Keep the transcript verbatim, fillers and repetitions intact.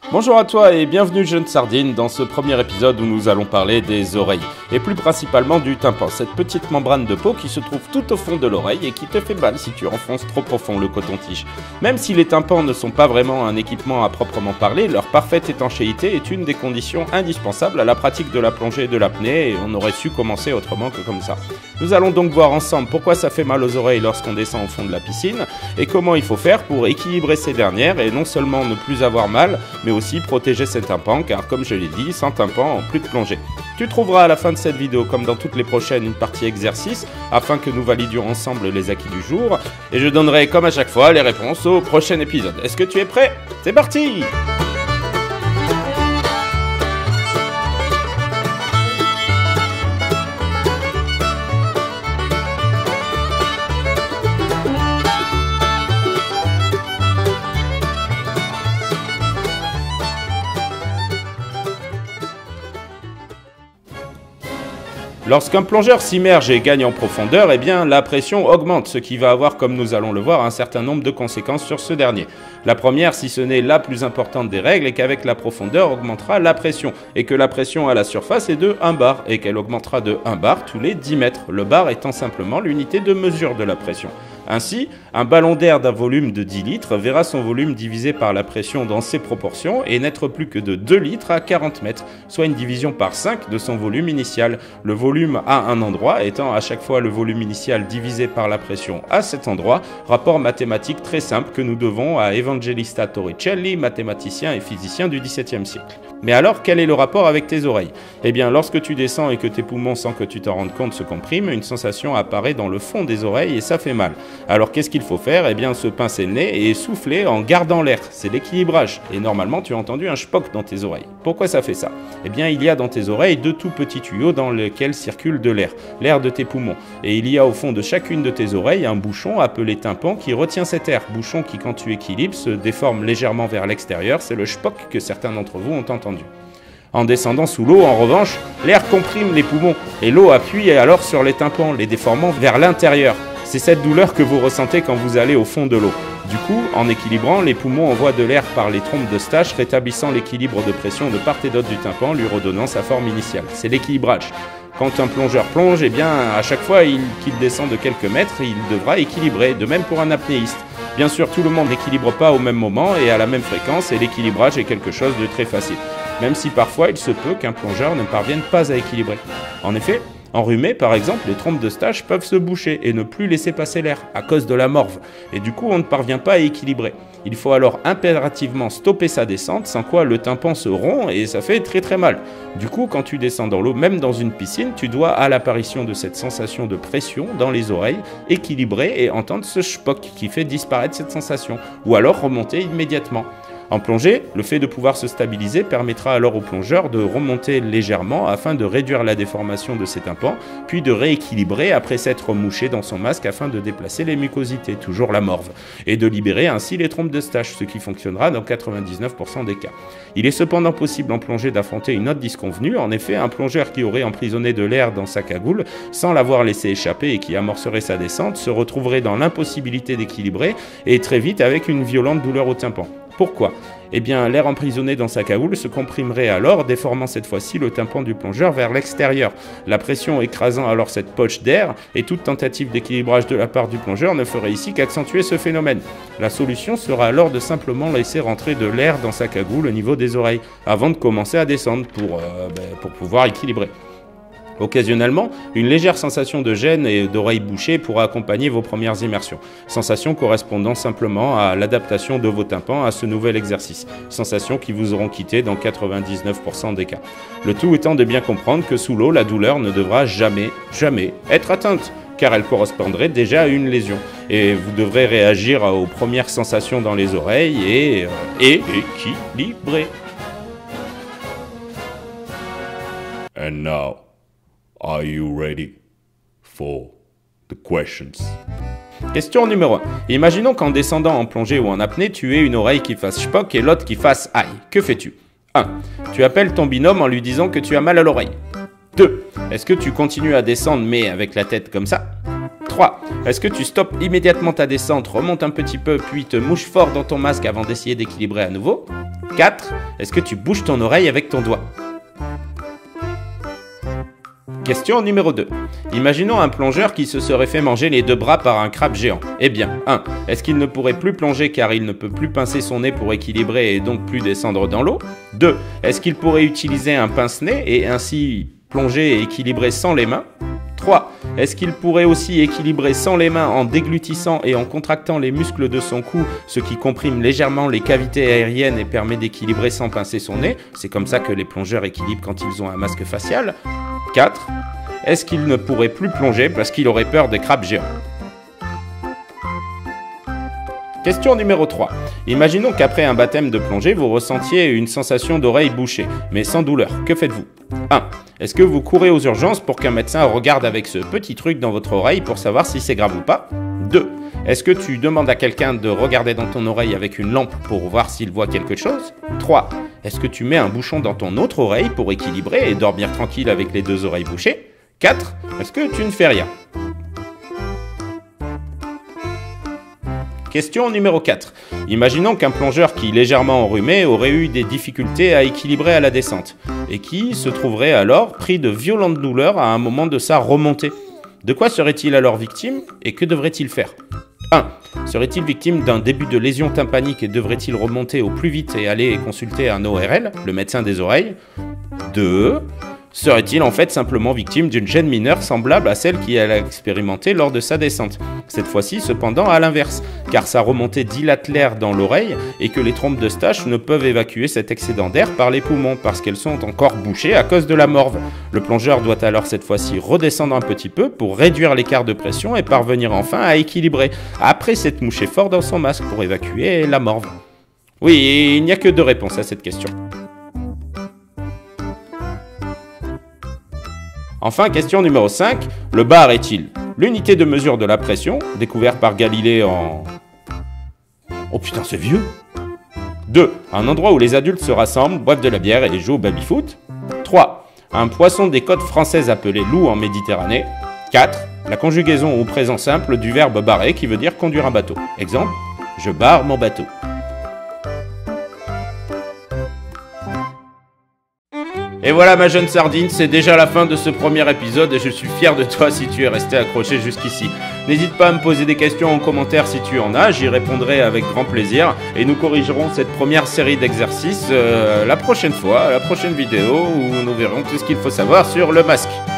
Bonjour à toi et bienvenue jeune sardine dans ce premier épisode où nous allons parler des oreilles et plus principalement du tympan, cette petite membrane de peau qui se trouve tout au fond de l'oreille et qui te fait mal si tu enfonces trop profond le coton-tige. Même si les tympans ne sont pas vraiment un équipement à proprement parler, leur parfaite étanchéité est une des conditions indispensables à la pratique de la plongée et de l'apnée et on aurait su commencer autrement que comme ça. Nous allons donc voir ensemble pourquoi ça fait mal aux oreilles lorsqu'on descend au fond de la piscine et comment il faut faire pour équilibrer ces dernières et non seulement ne plus avoir mal, mais aussi protéger ses tympans car comme je l'ai dit, sans tympan, plus de plongée. Tu trouveras à la fin de cette vidéo, comme dans toutes les prochaines, une partie exercice afin que nous validions ensemble les acquis du jour et je donnerai comme à chaque fois les réponses au prochain épisode. Est-ce que tu es prêt? C'est parti! Lorsqu'un plongeur s'immerge et gagne en profondeur, eh bien la pression augmente, ce qui va avoir, comme nous allons le voir, un certain nombre de conséquences sur ce dernier. La première, si ce n'est la plus importante des règles, est qu'avec la profondeur augmentera la pression, et que la pression à la surface est de un bar, et qu'elle augmentera de un bar tous les dix mètres, le bar étant simplement l'unité de mesure de la pression. Ainsi, un ballon d'air d'un volume de dix litres verra son volume divisé par la pression dans ses proportions et n'être plus que de deux litres à quarante mètres, soit une division par cinq de son volume initial. Le volume à un endroit étant à chaque fois le volume initial divisé par la pression à cet endroit, rapport mathématique très simple que nous devons à Evangelista Torricelli, mathématicien et physicien du dix-septième siècle. Mais alors, quel est le rapport avec tes oreilles? Eh bien, lorsque tu descends et que tes poumons, sans que tu t'en rendes compte, se compriment, une sensation apparaît dans le fond des oreilles et ça fait mal. Alors, qu'est-ce qu'il faut faire? Eh bien, se pincer le nez et souffler en gardant l'air. C'est l'équilibrage. Et normalement, tu as entendu un shpock dans tes oreilles. Pourquoi ça fait ça? Eh bien, il y a dans tes oreilles deux tout petits tuyaux dans lesquels circule de l'air, l'air de tes poumons. Et il y a au fond de chacune de tes oreilles un bouchon appelé tympan qui retient cet air. Bouchon qui, quand tu équilibres, se déforme légèrement vers l'extérieur. C'est le shpock que certains d'entre vous ont entendu. En descendant sous l'eau, en revanche, l'air comprime les poumons et l'eau appuie alors sur les tympans, les déformant vers l'intérieur. C'est cette douleur que vous ressentez quand vous allez au fond de l'eau. Du coup, en équilibrant, les poumons envoient de l'air par les trompes d'Eustache, rétablissant l'équilibre de pression de part et d'autre du tympan, lui redonnant sa forme initiale. C'est l'équilibrage. Quand un plongeur plonge, eh bien, à chaque fois qu'il descend de quelques mètres, il devra équilibrer, de même pour un apnéiste. Bien sûr, tout le monde n'équilibre pas au même moment et à la même fréquence, et l'équilibrage est quelque chose de très facile. Même si parfois il se peut qu'un plongeur ne parvienne pas à équilibrer. En effet, enrhumé par exemple, les trompes d'Eustache peuvent se boucher et ne plus laisser passer l'air à cause de la morve. Et du coup, on ne parvient pas à équilibrer. Il faut alors impérativement stopper sa descente, sans quoi le tympan se rompt et ça fait très très mal. Du coup, quand tu descends dans l'eau, même dans une piscine, tu dois à l'apparition de cette sensation de pression dans les oreilles, équilibrer et entendre ce shpock qui fait disparaître cette sensation, ou alors remonter immédiatement. En plongée, le fait de pouvoir se stabiliser permettra alors au plongeur de remonter légèrement afin de réduire la déformation de ses tympans, puis de rééquilibrer après s'être mouché dans son masque afin de déplacer les mucosités, toujours la morve, et de libérer ainsi les trompes d'Eustache, ce qui fonctionnera dans quatre-vingt-dix-neuf pour cent des cas. Il est cependant possible en plongée d'affronter une autre disconvenue. En effet, un plongeur qui aurait emprisonné de l'air dans sa cagoule, sans l'avoir laissé échapper et qui amorcerait sa descente, se retrouverait dans l'impossibilité d'équilibrer et très vite avec une violente douleur au tympan. Pourquoi? Eh bien, l'air emprisonné dans sa cagoule se comprimerait alors, déformant cette fois-ci le tympan du plongeur vers l'extérieur. La pression écrasant alors cette poche d'air et toute tentative d'équilibrage de la part du plongeur ne ferait ici qu'accentuer ce phénomène. La solution sera alors de simplement laisser rentrer de l'air dans sa cagoule au niveau des oreilles, avant de commencer à descendre pour, euh, ben, pour pouvoir équilibrer. Occasionnellement, une légère sensation de gêne et d'oreilles bouchées pourra accompagner vos premières immersions. Sensation correspondant simplement à l'adaptation de vos tympans à ce nouvel exercice. Sensation qui vous auront quitté dans quatre-vingt-dix-neuf pour cent des cas. Le tout étant de bien comprendre que sous l'eau, la douleur ne devra jamais, jamais être atteinte, car elle correspondrait déjà à une lésion. Et vous devrez réagir aux premières sensations dans les oreilles et, et équilibrer. And now, are you ready for the questions? Question numéro un. Imaginons qu'en descendant en plongée ou en apnée, tu aies une oreille qui fasse shpock et l'autre qui fasse aïe. Que fais-tu? un. Tu appelles ton binôme en lui disant que tu as mal à l'oreille. deux. Est-ce que tu continues à descendre mais avec la tête comme ça? trois. Est-ce que tu stoppes immédiatement ta descente, remontes un petit peu, puis te mouches fort dans ton masque avant d'essayer d'équilibrer à nouveau? quatre. Est-ce que tu bouges ton oreille avec ton doigt? Question numéro deux. Imaginons un plongeur qui se serait fait manger les deux bras par un crabe géant. Eh bien, un. Est-ce qu'il ne pourrait plus plonger car il ne peut plus pincer son nez pour équilibrer et donc plus descendre dans l'eau? deux. Est-ce qu'il pourrait utiliser un pince-nez et ainsi plonger et équilibrer sans les mains? trois. Est-ce qu'il pourrait aussi équilibrer sans les mains en déglutissant et en contractant les muscles de son cou, ce qui comprime légèrement les cavités aériennes et permet d'équilibrer sans pincer son nez? C'est comme ça que les plongeurs équilibrent quand ils ont un masque facial. quatre. Est-ce qu'il ne pourrait plus plonger parce qu'il aurait peur des crabes géants? Question numéro trois. Imaginons qu'après un baptême de plongée, vous ressentiez une sensation d'oreille bouchée, mais sans douleur. Que faites-vous? un. Est-ce que vous courez aux urgences pour qu'un médecin regarde avec ce petit truc dans votre oreille pour savoir si c'est grave ou pas? deux. Est-ce que tu demandes à quelqu'un de regarder dans ton oreille avec une lampe pour voir s'il voit quelque chose? trois. Est-ce que tu mets un bouchon dans ton autre oreille pour équilibrer et dormir tranquille avec les deux oreilles bouchées? quatre. Est-ce que tu ne fais rien? Question numéro quatre. Imaginons qu'un plongeur qui, légèrement enrhumé, aurait eu des difficultés à équilibrer à la descente, et qui se trouverait alors pris de violentes douleurs à un moment de sa remontée. De quoi serait-il alors victime, et que devrait-il faire? un. Serait-il victime d'un début de lésion tympanique et devrait-il remonter au plus vite et aller consulter un O R L, le médecin des oreilles? deux. Serait-il en fait simplement victime d'une gêne mineure semblable à celle qu'il a expérimentée lors de sa descente? Cette fois-ci cependant à l'inverse, car sa remontée dilate l'air dans l'oreille et que les trompes d'Eustache ne peuvent évacuer cet excédent d'air par les poumons parce qu'elles sont encore bouchées à cause de la morve. Le plongeur doit alors cette fois-ci redescendre un petit peu pour réduire l'écart de pression et parvenir enfin à équilibrer, après s'être mouché fort dans son masque pour évacuer la morve. Oui, il n'y a que deux réponses à cette question. Enfin, question numéro cinq, le bar est-il l'unité de mesure de la pression, découverte par Galilée en... Oh putain, c'est vieux. deux. Un endroit où les adultes se rassemblent, boivent de la bière et jouent au baby-foot. trois. Un poisson des côtes françaises appelé loup en Méditerranée. quatre. La conjugaison au présent simple du verbe barrer qui veut dire conduire un bateau. Exemple, je barre mon bateau. Et voilà ma jeune sardine, c'est déjà la fin de ce premier épisode et je suis fier de toi si tu es resté accroché jusqu'ici. N'hésite pas à me poser des questions en commentaire si tu en as, j'y répondrai avec grand plaisir et nous corrigerons cette première série d'exercices euh, la prochaine fois, la prochaine vidéo où nous verrons tout ce qu'il faut savoir sur le masque.